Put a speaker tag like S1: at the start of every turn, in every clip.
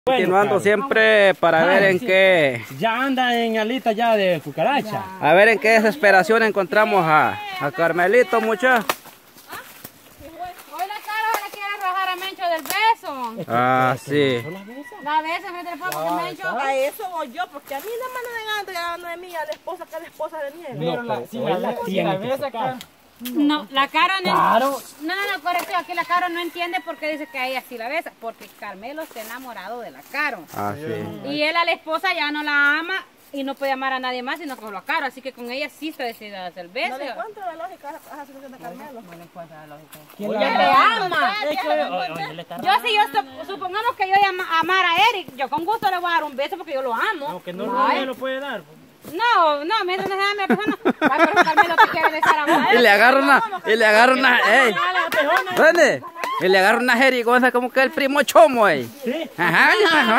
S1: Continuando siempre para ver en qué...
S2: Ya anda en alita ya de cucaracha.
S1: A ver en qué desesperación encontramos a Carmelito, muchachos.
S3: Hoy la cara se le quiere rajar a Mencho del beso.
S1: Ah, sí.
S3: La vez se mete el fuego porque Mencho...
S4: A eso voy yo, porque a mí nada más no me encanta ya hablando de mí, a la esposa que es la esposa de Niel.
S2: Pero la ves acá.
S3: No, la cara no...
S2: Claro.
S3: No, correcto, aquí la Caro no entiende por qué dice que a ella sí la besa. Porque Carmelo está enamorado de la Caro.
S1: Ah, sí.
S3: Y él a la esposa ya no la ama y no puede amar a nadie más sino solo a Caro. Así que con ella sí está decidida a hacer el beso.
S4: No le encuentro la lógica a esa situación de Carmelo.
S3: No le encuentra la lógica.
S2: ¿Quién
S3: Ella le ama.
S2: Yo
S3: Supongamos que yo amara a Eric, yo con gusto le voy a dar un beso porque yo lo amo.
S2: Aunque no lo puede dar.
S3: No, mientras no sea mi persona, va a preguntarme lo que quiere besar a vos.
S1: Y le agarra una, ey. ¿Dónde? Y le agarra una jerigonza como que el primo chomo, ey.
S2: Sí.
S1: Ajá,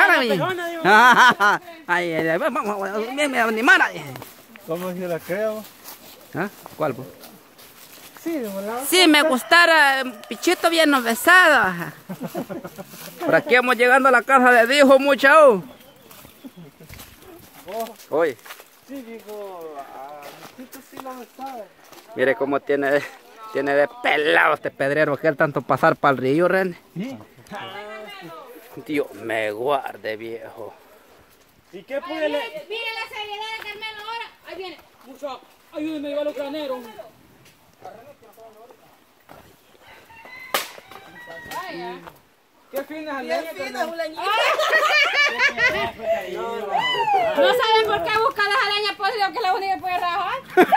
S1: ay, vamos a animar ahí.
S5: ¿Cómo se la creo?
S1: ¿Ah? ¿Cuál, pues?
S5: Sí, de volada.
S1: Sí, me gustara pichito bien besado. Ajá. Por aquí vamos llegando a la casa de Dijo, muchacho. Oye.
S5: Sí, digo, Tito sí la besaba.
S1: Mire cómo tiene de pelado este pedrero, que él tanto pasar para el río, René.
S2: Sí.
S1: Dios me guarde, viejo.
S2: ¿Y qué puede le...?
S3: Mire la seriedad de Carmelo ahora. Ahí viene. Mucho, ayúdeme a llevar los graneros.
S5: ¿Qué fina
S4: Bien fina, un leñito.
S3: ¿No saben por qué busca las leñas? Pues digo que la única que puede rajar.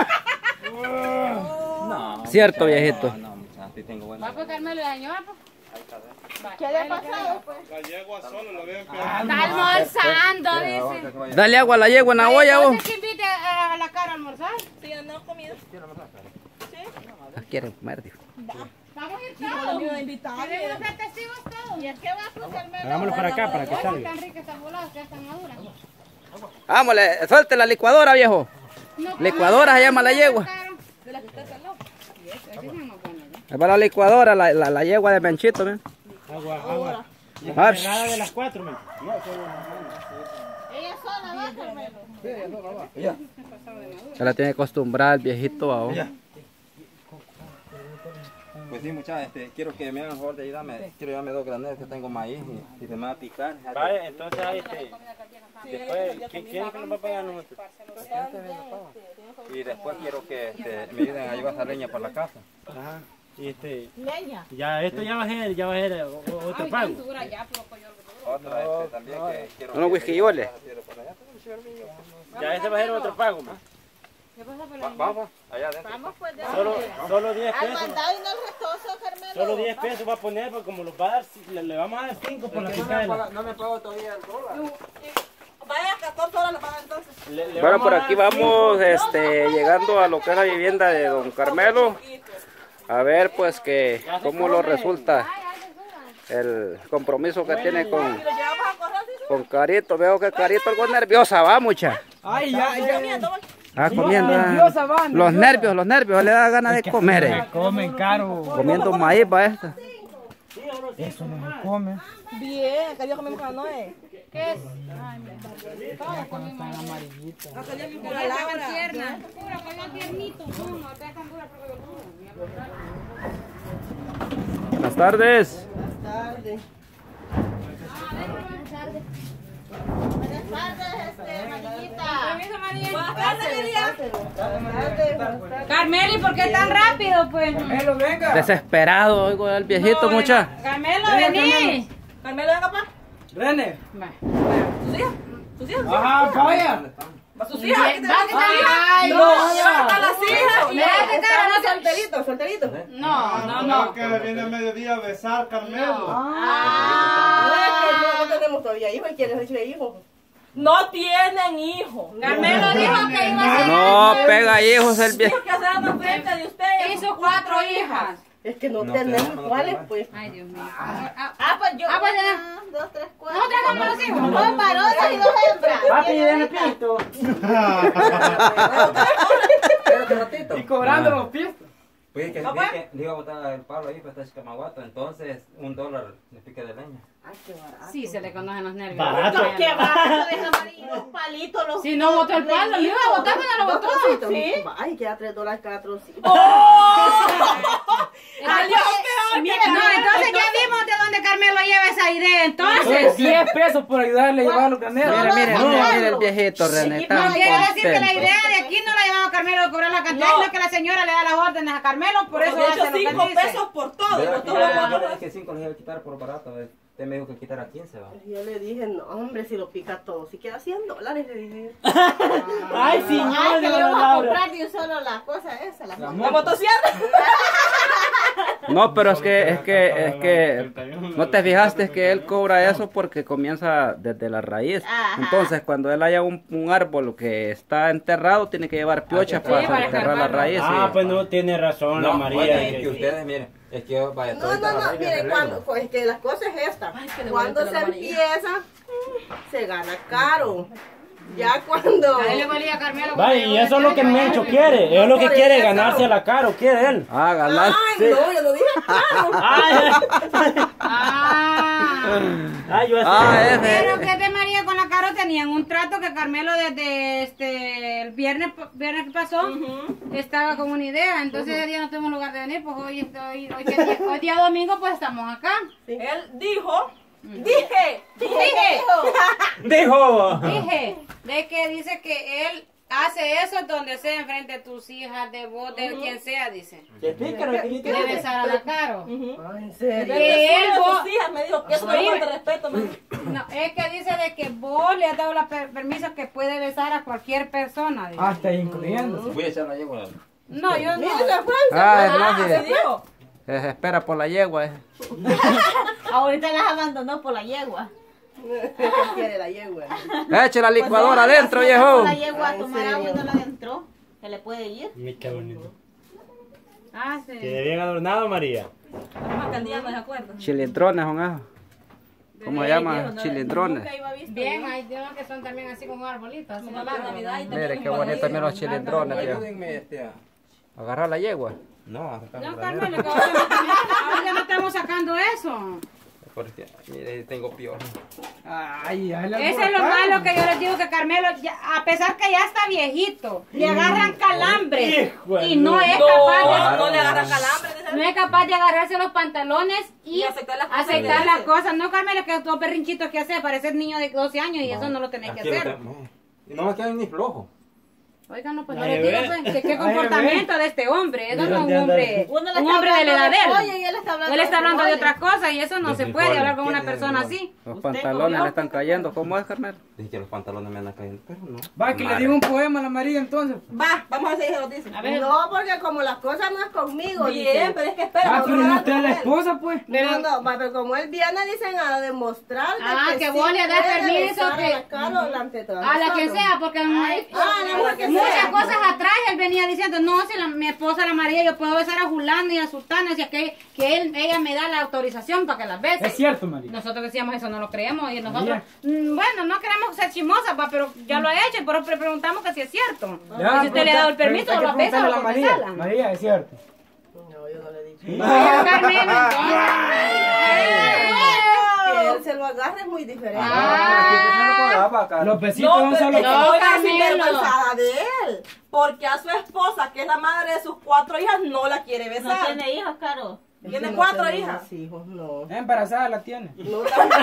S1: Cierto, viejito.
S3: Va pues Carmelo y la señora, pues.
S4: ¿Qué le ha pasado, pues?
S5: La yegua solo la veo que...
S3: Está almorzando, dice.
S1: Dale agua a la yegua en la olla, vos.
S3: Entonces, ¿quién invite a la Caro a almorzar?
S4: Sí, no he comido.
S1: Quieren comer, dijo.
S3: Vamos a ir
S4: No
S3: todos.
S4: me iba a invitar.
S3: Queremos ser testigos todos. ¿Y es que va pues Carmelo?
S2: Hagámoslo para acá, para que
S3: Oye,
S2: salga.
S3: tan ricas están voladas, ya están maduras.
S1: Vámonos, suelte la licuadora, viejo. Licuadora se llama la yegua.
S3: De la que usted saló. Sí, así son más buenas, ¿no?
S1: Es para la licuadora, la yegua de Menchito, ¿ven?
S2: Agua.
S1: Ah,
S2: Cerrada de las 4, men.
S4: Ella sola va, Carmelo.
S1: Se la tiene acostumbrada el viejito ahora.
S6: Pues sí, muchachos, quiero que me hagan favor de ayudarme. Quiero llevarme 2 graneros que tengo maíz y se me va a picar.
S2: Vaya, entonces ahí después, ¿quién que nos va a pagar nosotros?
S6: Y después quiero que me ayuden a llevar esa leña para la casa.
S2: Ajá. Y
S4: Leña.
S2: ya esto ya va a ser otro pago.
S3: Dura ya, por lo que yo
S6: Otra también que quiero...
S1: Unos whiskyyoles.
S2: Ya ese va a ser otro pago, man.
S6: Vamos, allá adentro.
S4: Vamos, pues, de
S2: Solo 10
S4: al
S2: pesos.
S4: mandado y no el restoso, Carmelo.
S2: Solo 10 pesos va a poner, porque como los va a dar, le vamos a dar 5 por la picada.
S5: No me pago todavía el dólar.
S4: Vaya, 14 horas lo pagan entonces.
S1: Bueno, por aquí vamos llegando a lo que es la vivienda de don Carmelo. A ver pues que cómo lo resulta el compromiso que tiene
S4: ¿Lo llevamos a correr, sí?
S1: con Carito. Veo que Carito algo nerviosa, va mucha.
S5: Ay, ya.
S1: Ah, comiendo. Los nervios, le da ganas de comer.
S5: Comen caro.
S1: Comiendo maíz, va esta.
S5: Eso no me come.
S4: Bien, que yo comimos con la Noé.
S3: ¿Qué es? Ay, me todo comimos.
S4: Acá yo comí con
S3: Ya
S4: la
S3: estaban
S4: Laura.
S3: tiernas. Pura, con los tiernitos. No, no, ustedes están duras porque yo como.
S1: Buenas tardes.
S4: Buenas tardes. Buenas tardes, Mariquita.
S3: Permiso, María.
S4: Buenas tardes, Lidia. Buenas tardes.
S3: Carmeli, ¿por qué tan rápido, pues?
S5: Carmelo, venga.
S1: Desesperado, oigo al viejito, mucha.
S3: Carmelo, vení.
S4: Carmelo, venga, papá.
S5: René.
S4: ¿Sus hijas? ¿Sus hijas?
S5: Ajá, vaya.
S4: ¿Va sus hijas? ¿Aquí te
S3: Va,
S4: van
S3: que te
S4: Ay, no, llevan hasta las hijas.
S3: Mira qué cara, no se-
S4: Solterito, solterito.
S3: No.
S5: Que viene a mediodía a besar, Carmelo.
S4: No es que no tenemos todavía hijos y quieres decirle hijos. No tienen hijos.
S3: Carmelo dijo que iba a ser.
S1: No pega hijos el viejo.
S4: Dijo que se dan frente de ustedes.
S3: Hizo 4 hijas.
S4: Es que no tenemos cuáles, pues.
S3: Ay, Dios mío.
S4: Pues yo.
S3: Ah, pues,
S4: 1, 2, 3, 4.
S3: Nosotras damos los hijos.
S4: 2 varones y 2 hembras.
S2: Papi, denle pito.
S5: Y cobrando los pistos.
S6: Pues que
S4: ¿No
S6: le
S4: fue?
S6: iba a botar el palo ahí para esta chicamaguato, entonces $1 de pique de leña.
S4: Ay, qué barato.
S3: Sí, se le conocen los nervios.
S2: Barato.
S4: Qué barato de amarillo, un palito. Los
S3: Si no botó el palo, lo iba a botar, pero no lo botó.
S4: Sí. Ay, queda $3 cada trocito.
S3: No, entonces ya vimos de dónde Carmelo lleva esa idea, entonces.
S5: 10 pesos por ayudarle a llevar los graneros.
S1: Mire el viejito René.
S3: No
S1: tan
S3: quiere decir que la
S1: contento.
S3: idea de aquí no la llevaba Carmelo de cobrar la cantidad,
S4: No.
S3: sino que la señora le da las órdenes a Carmelo, por eso
S4: De hecho,
S3: hace lo que
S4: 5
S3: dice.
S4: pesos por todo.
S6: Yo
S4: Por todo lo
S6: le
S4: otro.
S6: dije que 5 les iba a quitar por barato. Usted me dijo que quitara 15, va.
S4: Yo le dije, no, hombre, si lo pica todo, si queda $100, le dije.
S2: Ay, sí,
S7: Ay, que le vamos a
S2: Laura.
S7: comprar de un solo la cosa esa, la
S4: La motosierra.
S1: No, pero es que no te fijaste que él cobra eso porque comienza desde la raíz.
S7: Ajá.
S1: Entonces, cuando él haya un árbol que está enterrado, tiene que llevar piocha para
S3: para
S1: enterrar la
S3: escarbarlo.
S1: raíz.
S2: Ah,
S1: sí.
S2: pues no tiene razón la
S6: No,
S2: María.
S6: bueno, es que ustedes, miren, es que vaya,
S4: No, mire, cuando, es que las cosas es esta.
S7: qué
S4: Cuando
S7: bonito
S4: se
S7: la amarilla.
S4: empieza, se gana caro. Ya cuando...
S3: A él le valía a Carmelo.
S2: Vaya, y eso es lo que Mencho quiere. Es lo que
S4: Por
S2: quiere,
S4: eso.
S2: ganarse la cara, quiere él.
S1: Ah, ganar.
S4: Ay, no, yo lo dije claro.
S2: Ay,
S3: Ah.
S2: ay, yo así.
S3: Pero que de María con la Caro tenían un trato que Carmelo desde el viernes que pasó estaba con una idea, entonces ese día no tuvimos lugar de venir, pues hoy día domingo pues estamos acá.
S4: Él dijo, dije,
S2: Dijo.
S3: Dije, de que dice que él hace eso donde sea, enfrente de tus hijas, de vos, de quien sea, dice. De besar a la Caro.
S4: ay, en serio.
S3: Que él vos,
S4: me dijo que eso me falta de respeto.
S3: no, es que dice de que vos le has dado la permiso que puede besar a cualquier persona. Dice.
S5: Hasta incluyendo.
S6: Voy a echar la yegua.
S3: No, yo no.
S4: Mire la Francia.
S1: Ah, no,
S4: se
S1: sí.
S4: dijo.
S1: Se espera por la yegua.
S7: Ahorita las abandonó por la yegua.
S4: ¿Qué quiere la yegua?
S1: Eche la licuadora adentro,
S7: Por
S1: viejo.
S7: la yegua a
S4: ¿En
S7: tomar agua y
S4: serio?
S7: no la adentró. Se le puede ir.
S2: Mi qué bonito.
S3: Ah, sí.
S2: Quede bien adornado, María.
S4: Macandía no se acuerda.
S1: Chilindrones son esos. ¿Cómo se llama? Chilindrones.
S3: Bien, hay de unos que son también así como arbolitos. Así
S4: Como la Navidad y
S1: Mire qué bonito también los chilindrones, viejo.
S6: Ayúdenme,
S1: Agarrar la yegua.
S6: No, a sacar
S3: No,
S6: los graneros.
S3: Carmelo, que ahora ya no estamos sacando eso.
S6: Porque, mire, tengo piojos.
S5: Ay, ay, la
S3: Ese es lo malo que yo les digo que Carmelo, a pesar que ya está viejito, le agarran calambre
S2: Hijo de
S3: y no es
S4: No,
S3: capaz
S4: no le agarra calambre.
S3: de, no es capaz de agarrarse los pantalones y
S4: Y aceptar las cosas
S3: aceptar
S4: que
S3: las
S4: dice.
S3: cosas. No, Carmelo, que dos berrinchitos que hacer, parecer niño de 12 años y eso no lo tenés que
S6: Aquí lo
S3: hacer.
S6: tengo. Y no me quedan ni flojos.
S3: Oigan, no, pues yo
S2: Ay,
S3: les digo
S2: ve.
S3: pues, que qué
S5: Ay,
S3: comportamiento de este hombre. Eso no es un
S2: Mira,
S3: hombre,
S7: Uno le
S3: un
S7: está
S3: hombre de la edad
S7: hablando
S3: de
S7: pollo
S3: él.
S7: y él está hablando
S3: Él está hablando de
S7: frijoles.
S3: otras cosas y eso no
S2: De
S3: se puede
S2: frijoles.
S3: hablar con una
S6: ¿Quién es
S3: persona
S6: el
S3: así.
S1: Los
S4: Usted
S1: pantalones
S4: comió.
S1: le están cayendo. ¿Cómo es, Carmelo?
S6: Dije que los pantalones me andan cayendo, pero no.
S5: Va, que le digo un poema a la María entonces.
S4: Va, vamos a seguir noticias.
S3: A ver,
S4: No, porque como las cosas no es conmigo.
S7: Bien,
S4: dicen.
S7: pero es que espera.
S5: Ah,
S7: vamos
S5: pero
S7: a
S5: no
S7: hablar
S5: usted es
S7: con
S5: la
S7: él.
S5: esposa, pues.
S4: No, no, va, pero como él viene, dicen a demostrar de
S3: Ah, que vos
S4: sí
S3: le das
S4: puede
S3: permiso
S4: besar
S3: que-
S4: a la Caro delante de todas
S3: a la que
S4: nosotros.
S3: sea, porque
S4: la que
S3: muchas
S4: sea.
S3: cosas atrás él venía diciendo, no, si mi esposa la María, yo puedo besar a Julano y a Sultana, decía que ella me da la autorización para que las bese.
S5: Es cierto, María.
S3: Nosotros decíamos eso, no lo creemos y nosotros, bueno, no queremos ser chismosas, pa, pero ya lo ha hecho y por eso le preguntamos que si es cierto.
S5: Ya,
S3: Y si usted le ha dado el
S5: pero
S3: permiso,
S5: hay que
S3: lo besa
S5: preguntarle
S3: o
S5: a
S3: lo
S5: la María.
S3: besala.
S5: María, es cierto.
S4: No, yo no le he dicho.
S3: Vaya, Carmen,
S4: Que él se lo agarre es muy diferente.
S5: Los besitos son
S4: pero
S5: solo.
S4: es que
S3: No,
S4: soy la
S3: Carmelo.
S4: sinvergüenzada de él. Porque a su esposa, que es la madre de sus 4 hijas, no la quiere
S7: No
S4: besar.
S7: tiene hijos, Caro.
S4: Tiene
S5: No
S4: 4
S5: tenemos
S4: hijas.
S5: hijos, no. Embarazada la tiene.
S4: No, tampoco.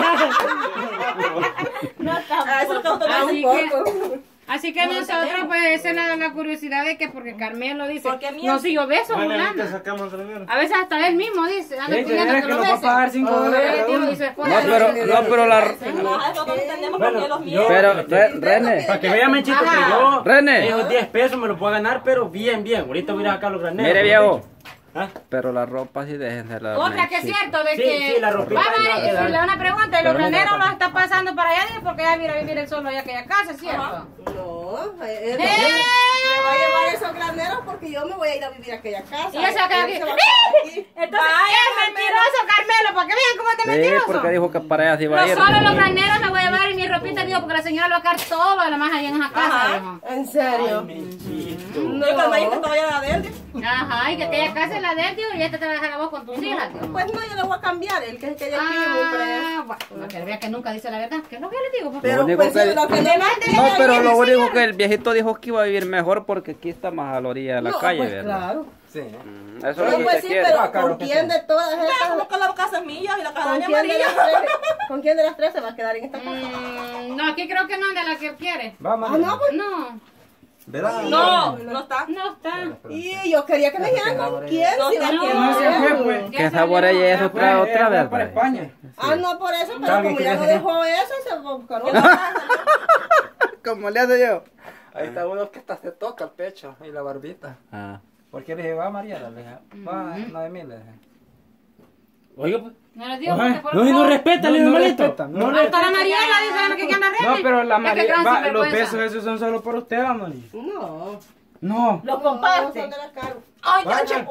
S7: No,
S4: A eso
S7: tampoco.
S4: le
S3: Así
S4: un
S3: que-
S4: poco.
S3: Así que nosotros, pues, esa es la curiosidad de que, porque Carmelo dice,
S4: Porque
S3: no, si yo beso a Julana.
S2: sacamos el
S3: A veces hasta él mismo dice, anda
S5: Sí,
S3: pidiendo
S5: que
S3: que
S5: nos
S3: lo
S5: va a
S3: bese.
S5: pagar $5 cada uno.
S3: Y su esposa
S1: No,
S3: le
S1: pero,
S3: dice,
S1: no, pero la...
S4: No, eso no entendemos
S2: Bueno,
S4: porque los
S2: yo-
S4: miedos.
S1: Pero, René,
S2: Para que vean, Menchito, que
S3: Ajá.
S2: yo
S1: René.
S2: esos 10 pesos me los puedo ganar, pero bien, bien. Ahorita voy a ir a sacar los graneros.
S1: Mire, viejo.
S2: ¿Ah?
S1: Pero la ropa sí déjense la...
S3: Otra que es cierto, de
S2: Sí,
S3: que
S2: sí, la ropita
S3: va a
S2: ya
S3: ver,
S2: queda.
S3: y le da una pregunta, y los
S1: Pero no
S3: graneros
S1: la
S3: los está pasando para allá, dice, porque ya viene a vivir él solo allá aquella casa, ¿es cierto?
S4: No, él me va a llevar esos graneros porque yo me voy a ir a vivir a aquella casa.
S3: Y ella se va a quedar aquí.
S4: Él se va a quedar aquí.
S3: Entonces, es mentiroso, Carmelo, para que vean cómo es
S1: Sí,
S3: mentiroso.
S1: porque dijo que para allá se iba a
S3: No
S1: ir.
S3: solo los graneros me voy a llevar y mi ropita, digo, porque la señora lo va a quedar todo lo demás allá en esa casa, dijo.
S4: ¿En serio?
S2: Menchito.
S4: No, que el maíz que vaya a la de él.
S3: Ajá, y que aquella casa es la de él, tío, y esta te va a dejar a vos con tus hijas, tío.
S4: Pues no, yo le voy a cambiar. El que ella quiere,
S3: Bueno, que vea que nunca dice la verdad. Que es lo que yo le digo, papá.
S4: pero
S1: único
S4: pues
S1: que-
S4: sí, lo que le mande.
S1: No, pero lo único que el viejito dijo que iba a vivir mejor porque aquí está más a la orilla de la calle,
S4: pues
S1: ¿verdad?
S4: claro.
S6: Sí.
S1: Eso es
S4: Pero
S1: lo que
S4: pues
S1: usted
S4: sí,
S1: quiere.
S4: pero ¿con quién de todas
S2: Ya,
S4: estas?
S2: como que la casa es mía y la casa de
S4: ¿Con
S2: Doña
S4: quién de
S2: María.
S4: las tres? ¿Con quién de las tres se va a quedar en esta casa?
S3: No, aquí creo que no, de la que quiere.
S6: Vamos.
S3: No,
S6: ¿Verdad?
S2: No, no está.
S3: no está.
S4: Y yo quería que me dijeran con quién si la
S3: no,
S4: quiero.
S5: No se fue, pues.
S1: Que sabor ella eso trae otra vez.
S5: Para
S1: pues.
S5: España.
S4: Ah, no, por eso, pero
S6: Alguien
S4: como ya no
S6: quería
S4: dejó eso, se buscaron.
S1: ¿Cómo le hace yo?
S6: Ahí está uno que hasta se toca el pecho y la barbita.
S1: Ah.
S6: Porque le dije, va Mariela, le dije, va 9,000, le dije.
S2: Oiga, pues.
S3: No les digo porque por
S2: No, y no
S3: favor.
S2: respétale,
S5: No
S2: hermanito.
S5: respetan, no
S3: Hasta la Mariela dice que anda
S5: No,
S3: ready.
S5: pero la
S3: Es que
S5: María,
S3: gran
S5: los
S3: sinvergüenza.
S5: besos esos son solo por usted, Mari.
S4: No.
S5: No.
S7: Lo
S4: No,
S7: comparte.
S4: son de las caras.
S2: Ay, ya, che.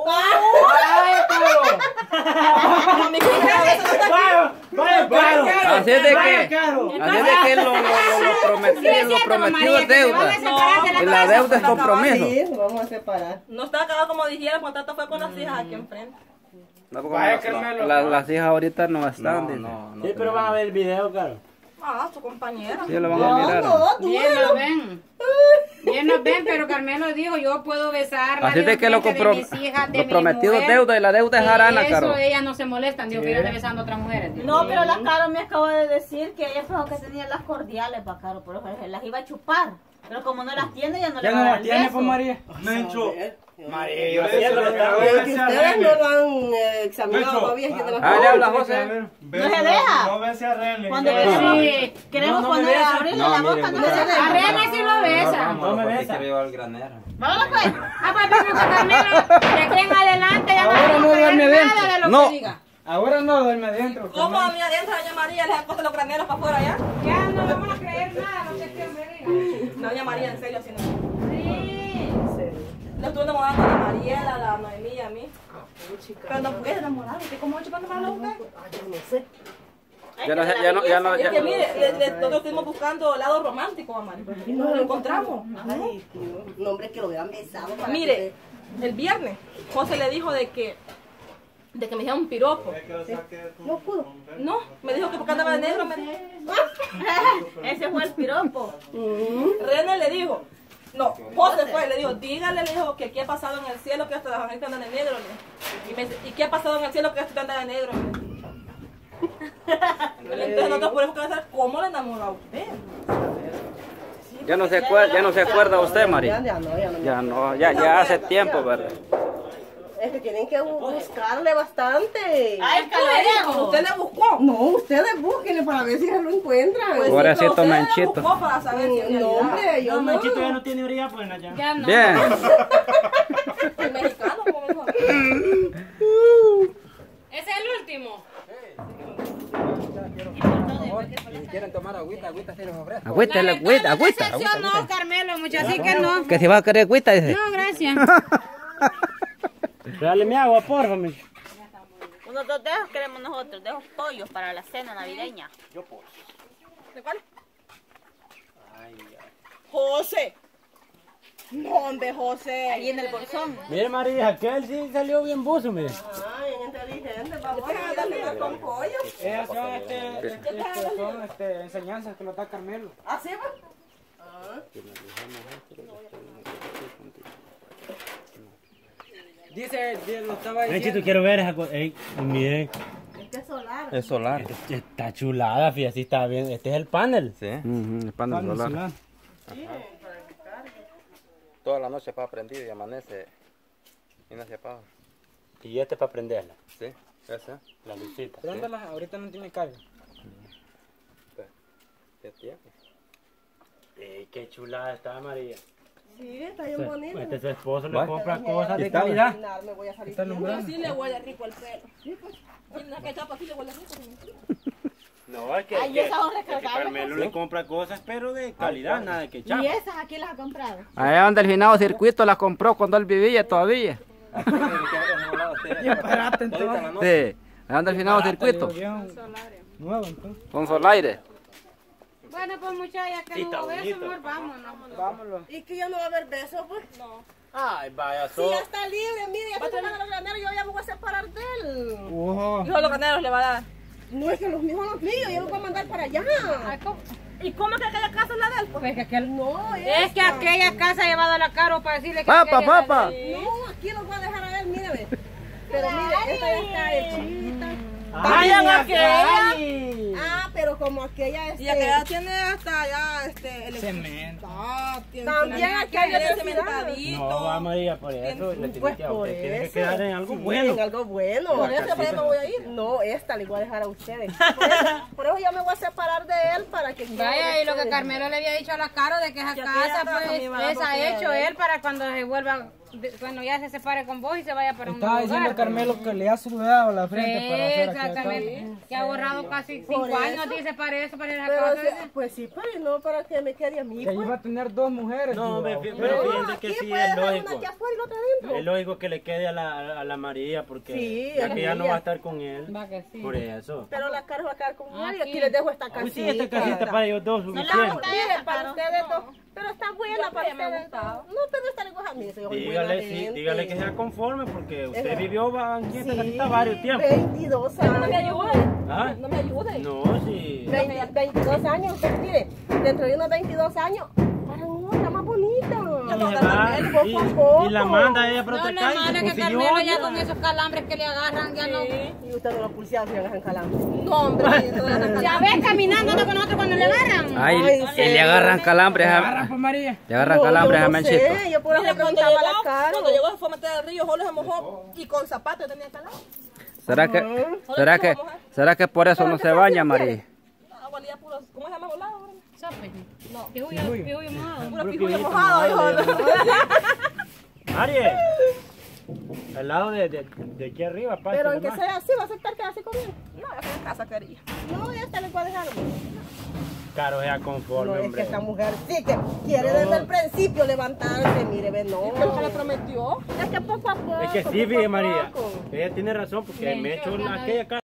S5: Vaya,
S1: Así es de
S5: vaya,
S1: que,
S5: caro.
S1: así es de que lo prometido es deuda. Y la deuda es compromiso.
S4: Sí, nos vamos a separar.
S2: No está acabado como dijeron, por tanto fue con las hijas aquí enfrente.
S1: No, porque
S5: Vaya, Carmelo.
S1: las hijas ahorita no están. dice.
S6: no.
S2: Sí, pero van a ver el video, claro.
S4: Ah, su compañera.
S1: Sí, lo van a mirar.
S3: Bien nos ven. Bien nos ven, pero Carmelo dijo, yo puedo besarla.
S1: Así de que lo
S3: de mis hijas, de
S1: lo
S3: mi
S1: prometido es
S3: mujer.
S1: deuda y la deuda es jarana,
S3: Eso
S1: caro.
S3: ellas no se molestan, digo, que yo esté besando a otras mujeres. digo.
S7: No, pero la Caro me acaba de decir que ella pensó que tenía las cordiales para Caro, pero las iba a chupar. Pero como no las tiene, ya no le
S5: ¿Ya
S7: va a
S5: no
S7: dar
S5: la
S7: el
S5: tiene,
S7: beso.
S5: pues, María?
S2: Mencho.
S5: María,
S2: yo le
S4: Porque ustedes no lo han examinado todavía. Es que te lo
S1: Ah, le habla José.
S7: No se deja.
S2: No bese a René.
S7: Cuando queremos poner a abrirle la boca, no se deja.
S3: A René sí lo besa.
S6: Vamos,
S2: me
S6: porque
S2: besa.
S6: quiero llevar al granero.
S7: Vámonos pues.
S3: Ah, pues pero con Carmelo, de aquí en adelante ya
S5: Ahora
S3: no
S5: no
S3: vamos a
S5: duerme
S3: ver
S5: dentro.
S3: nada de lo
S1: No.
S3: que diga.
S5: Ahora no duerme adentro.
S2: ¿Cómo a mí adentro Doña María les acosta los graneros para afuera ya?
S3: Ya no le vamos a creer nada lo que este hombre diga.
S2: No, Doña María, en serio, así no.
S3: Sí.
S2: Lo estuve enamorando a la Mariela, a la Noemí y a mí. Pero no, ¿qué enamorado? ¿Cómo ha hecho para enamorarlo a usted? Es que mire, nosotros estuvimos buscando el lado romántico, mamá. Y no lo encontramos.
S4: Ay, tío. No, hombre, que lo hubieran besado. para
S2: Mire, el viernes José le dijo de que me dijera un piropo.
S4: No pudo.
S2: No, me dijo que porque andaba de negro.
S7: Ese fue el piropo.
S2: René le dijo, no, José fue, le dijo, dígale, le dijo, que qué ha pasado en el cielo que hasta las angelitas andan de negro. Le dijo. Y me dice, ¿y qué ha pasado en el cielo que hasta anda de negro? Entonces nosotros podemos pensar cómo le enamoró a usted.
S1: Ya no se acuerda usted, María.
S4: Ya no, ya no.
S1: Ya no, ya hace tiempo, ¿verdad?
S4: Es que tienen que buscarle bastante.
S7: Ay, caloremos.
S2: ¿Usted le buscó?
S4: No, ustedes búsquenle para ver si se lo encuentran.
S2: Pues sí,
S1: Pobrecito
S2: pero usted le
S1: Menchito.
S2: buscó para saber si en
S4: No,
S2: realidad
S4: hombre, yo no.
S2: ya no tiene orilla, pues allá.
S3: Ya no.
S1: Bien.
S2: El mexicano, como me dijo.
S3: Ese es el último.
S6: Si quieren tomar agüita se les ofrece.
S1: Agüita,
S3: La
S1: agüita.
S3: decepción no, Carmelo, muchachos, así que no.
S1: Que si va a querer agüita, dice.
S3: No, gracias.
S2: Dale mi agua, porfa, mi.
S7: Unos 2 dedos queremos nosotros, dedos pollos para la cena navideña.
S2: ¿De cuál? José. No, hombre, José.
S7: Ahí en el bolsón.
S2: Mire, María, aquel sí salió bien buzo, mire.
S4: Ay, inteligente, vamos a darle con pollo.
S5: Esas son enseñanzas que nos da Carmelo.
S4: ¿Así va?
S5: Dice, lo estaba
S2: Menchito,
S5: diciendo.
S2: quiero ver esa cosa. Miren,
S4: Este es solar.
S6: Es solar.
S2: está chulada, fíjate, sí está bien. Este es el panel.
S6: Sí.
S1: El panel solar.
S6: Toda la noche para prendido y amanece y no se apaga.
S2: Y este para prenderla,
S6: Sí, ese.
S2: la lucita.
S5: Préndala, ahorita no tiene carga.
S6: ¿Qué tiene?
S2: Qué chulada está, María.
S4: Sí, está bien bonito.
S2: Este su esposo le
S6: ¿Va?
S2: compra cosas de
S6: Está
S2: calidad.
S4: Me voy a salir.
S5: Está alumbrando.
S2: Sí le huele rico el pelo. Sí, pues. ¿Qué chapa sí le huele rico? No, es que,
S7: Ay, esas son recargables.
S2: Carmelo le compra cosas, pero de calidad, nada de que chapa.
S7: Y esas aquí las ha comprado.
S1: Allá donde el finado circuito las compró cuando él vivía todavía.
S5: Ya parate entonces.
S1: Sí. Allá donde el finado circuito.
S5: Nuevo entonces.
S1: Con solaire.
S3: Bueno, pues muchachas, que no hubo beso, amor, vámonos.
S5: Vámonos.
S4: ¿Y que ya no va a haber beso, pues?
S2: No.
S6: Ay, vaya,
S4: Si ya está libre, mire, ya está tomando los graneros, yo ya me voy a separar de él.
S2: Hijo de los ganeros le va a dar.
S4: No, es que los míos son los míos, yo los voy a mandar para allá.
S3: Ay, ¿cómo?
S2: ¿Y cómo es que aquella casa es la de él?
S3: Pues que aquel...
S4: No,
S3: Es que aquella casa ha llevado a la Caro para decirle que...
S1: Papa,
S3: aquella-
S1: papa.
S4: No, aquí los voy a dejar a él, míreme. Pero mire, esta ya está hechita.
S2: Vayan a aquella.
S4: Ah, pero como aquella
S2: Y aquella tiene hasta ya
S5: Cemento.
S4: también aquella
S2: tiene
S4: tiene
S2: cementadito.
S8: No, va María, por eso le tiene
S4: Pues
S8: que,
S4: por
S8: usted tiene que
S4: eso.
S8: quedar en algo
S4: Sí,
S8: bueno.
S4: en algo bueno.
S2: Por eso pues, me voy a ir.
S4: No, esta le voy a dejar a ustedes. Por eso yo me voy a separar de él para que...
S3: Vaya, y lo que Carmelo le había dicho a la Caro de que esa
S2: Que
S3: casa
S2: aquella casa me iba a dar
S3: pues esa ha
S2: propiedad
S3: hecho
S2: de
S3: él para cuando se vuelva, cuando ya se separe con vos y se vaya para un
S5: Estaba diciendo
S3: lugar.
S5: Carmelo que le ha sudado la frente para hacer aquella
S3: Exactamente, que ha ahorrado casi
S4: Por
S3: 5
S4: eso.
S3: años, dice, para eso, para ir a
S4: Pero,
S3: casa.
S4: pues sí, pero no para que me quede a mí.
S5: Que
S4: Pues.
S5: iba a tener 2 mujeres.
S8: No,
S5: digo.
S8: pero fíjense que
S4: Aquí
S8: sí
S4: puede
S8: es
S4: dejar una
S8: lógico.
S4: aquí afuera y la otra adentro.
S8: Es lógico que le quede a la María porque
S4: Sí,
S8: ya
S4: a la
S8: que ya no
S4: María.
S8: va a estar con él.
S3: Va que sí.
S8: Por eso.
S4: Pero la cara va a quedar con él y
S3: Aquí.
S4: aquí les dejo esta
S8: Uy,
S4: casita.
S8: sí, esta casita para ellos dos
S7: No le
S8: suficiente.
S7: gusta
S4: Miren,
S7: esa,
S4: para
S7: Caro.
S4: ustedes dos. Pero está buena para
S2: me ha
S4: ustedes
S2: gustado.
S4: dos. No, pero esta le gusta a mí. Soy buena
S8: Dígale, sí,
S4: gente.
S8: dígale que sea conforme porque usted
S4: Ajá.
S8: vivió aquí en esta
S4: Sí,
S8: casita varios tiempos.
S4: 22
S2: No me
S4: años.
S2: ayude.
S8: ¿Ah?
S2: No me ayude.
S8: No, sí.
S4: 22 años, usted mire, dentro de unos 22 años, para no, está más bonita.
S8: Y se va,
S4: Poco a poco.
S8: y la manda ella para
S3: No
S8: otra
S3: le
S8: calle.
S3: manda
S8: se
S3: que
S8: consiguió
S3: Carmelo ya
S8: otra.
S3: con esos calambres que le agarran, ya no...
S4: Y usted no lo pulseado si le agarran calambre.
S2: No, hombre.
S3: Ya ves caminando ando con nosotros cuando le agarran.
S1: Ay,
S4: Ay,
S1: y le agarran calambres
S5: Agarra
S1: a,
S5: pues María.
S1: le agarran
S4: No,
S1: calambres
S4: yo
S1: a
S4: no
S1: Menchito.
S4: sé, yo por eso
S2: Mira,
S4: preguntaba a la cara.
S2: cuando llegó se fue a meter al río, solo se mojó y con zapatos tenía calado.
S1: ¿Será que por eso no se baña, María?
S2: Agua olía puro, ¿cómo se llama volado?
S3: Sope. No. Pijuyo mojado.
S2: Puro pijuyo mojado, hijo.
S8: María, al lado de aquí arriba, pa,
S4: Pero
S8: este
S4: en que
S8: demás.
S4: sea así, va a aceptar quedarse conmigo.
S2: No, ya en casa quería.
S4: No, esta le voy a dejar.
S8: Caro, sea conforme,
S4: No, es que
S8: hombre.
S4: esta mujer sí que quiere desde el principio levantarse, mire, ve, no.
S2: ¿Pero qué le prometió?
S4: Es que poco a poco.
S8: Es que sí,
S4: poco a
S8: fíjate, María.
S4: poco.
S8: Ella tiene razón porque me he hecho aquella cara.